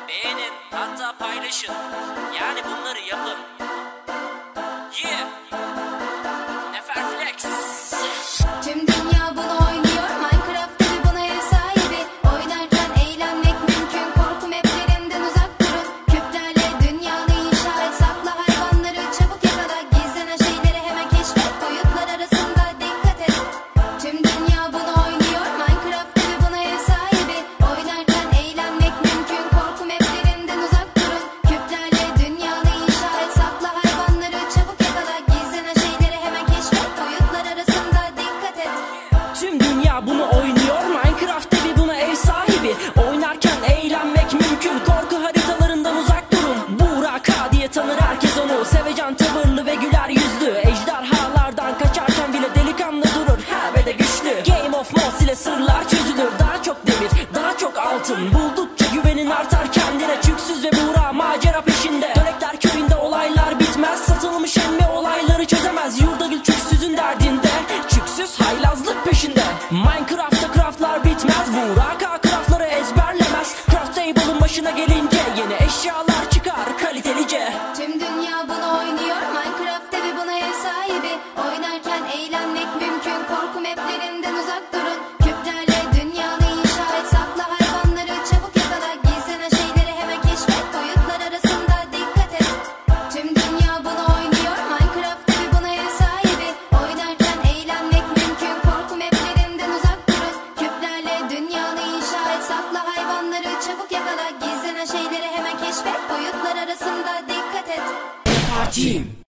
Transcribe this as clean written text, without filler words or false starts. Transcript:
beğenin, hatta paylaşın. Yani bunları yapın. Yeah. Neferflex. Tüm dünya bunu oynuyor, Minecraft gibi buna ev sahibi. Oynarken eğlenmek mümkün, korku maplerinden uzak durun. Küplerle dünyanı inşa et, sakla hayvanları çabuk yakala. Gizlenen şeyleri hemen keşfet, boyutlar arasında dikkat et. Tüm dünya bunu oynuyor, Minecraft gibi buna ev sahibi. Oynarken eğlenmek mümkün, korku maplerinden uzak durun. Küplerle dünyanı inşa et, sakla hayvanları çabuk yakala. Gizlenen şeyleri hemen keşfet, boyutlar arasında dikkat et. Tüm dünya bunu oynuyor, Minecraft gibi buna ev sahibi. Oynarken eğlenmek mümkün, korku haritalarından uzak durun. Buraka diye tanır herkes onu, sevecen tavırlı ve güler yüzlü. Ejderhalardan kaçarken bile delikanlı durur, her ve de güçlü. Game of Thrones ile sırlar çözülür, daha çok demir, daha çok altın. Buldukça güvenin artar kendine, çüksüz ve Buğra macera peşinde. Dönekler köyünde olaylar bitmez, satılmış emme olayları çözemez. Yurdagül çüksüzün derdinde, çüksüz haylazlık peşinde. Minecraft'ta craftlar bitmez, Buğra craftları ezberlemez. Craft table'ın başına gelince yeni eşyalar çıkar kalitelice. Tüm dünya bunu oynuyor, Minecraft evi buna ev sahibi. Oynarken eğlenmek mümkün, korku maplerinden uzak durun. Küplerle dünyanı inşa et, sakla hayvanları çabuk yakala. Gizlenen şeyleri hemen keşfet, boyutlar arasında dikkat et. Tüm dünya bunu oynuyor, Minecraft evi buna ev sahibi. Oynarken eğlenmek mümkün, korku maplerinden uzak durun. Küplerle dünyanı inşa et, sakla hayvanları çabuk yakala. Gizlenen şeyleri hemen keşfet, boyutlar arasında dikkat et. Partim.